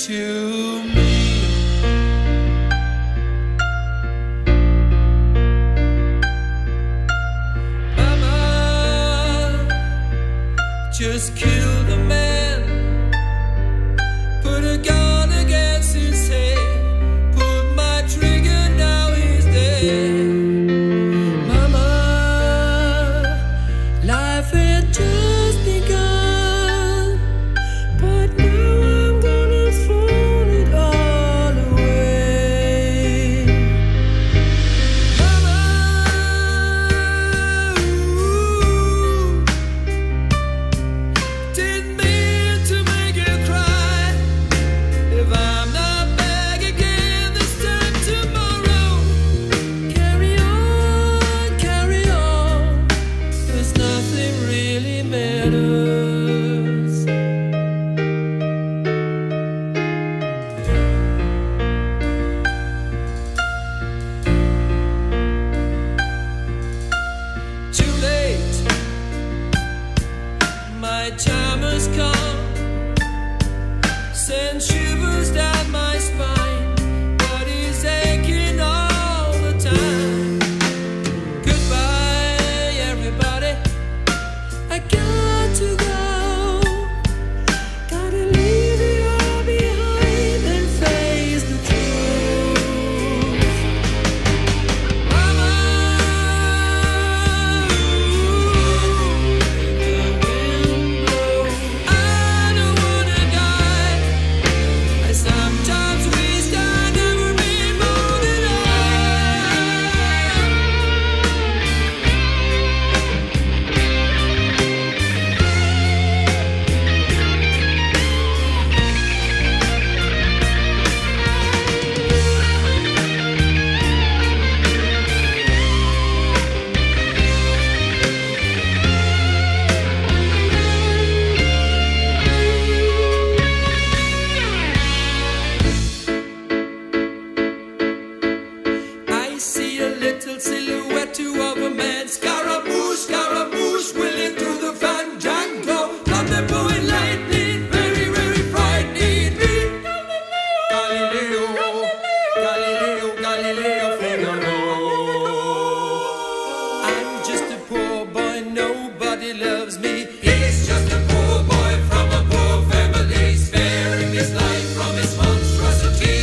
to me. Mama, just kill the man, put a gun against his head, pulled my trigger, now he's dead. Mama, life had just begun, but now I'm gonna throw it all away. Mama, ooh, didn't mean to make you cry. If I'm not back again this time tomorrow, carry on, 'cause nothing really matters. Too late, my time has come, send shivers down my spine, body's aching all the time. Goodbye, everybody, I got to go, gotta leave it all behind and face the truth. Mama, the wind blows, I don't wanna die, I sometimes wish I'd never been born at I see a little silhouette of a man, Scaramouche, Scaramouche, willing to the fandango, thunderbolt lightning, very, very frightening me. Galileo, Galileo, Galileo Figaro. I'm just a poor boy, nobody loves me. He's just a poor boy from a poor family, sparing his life from his monstrosity.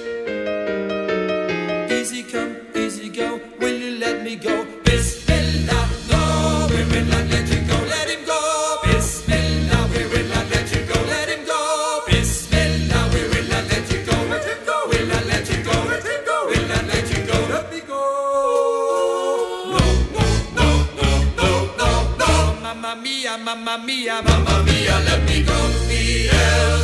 Easy come, easy go, will you let me go? Bismillah, no, we will not let you go, let him go. Bismillah, we will not let you go, let him go. Bismillah, we will not let you go, let him go. Will not let you go, let him go. Will not let you go, let me go. No, no, no, no, no, no, no. Mamma mia, mamma mia, mamma mia, let me go. The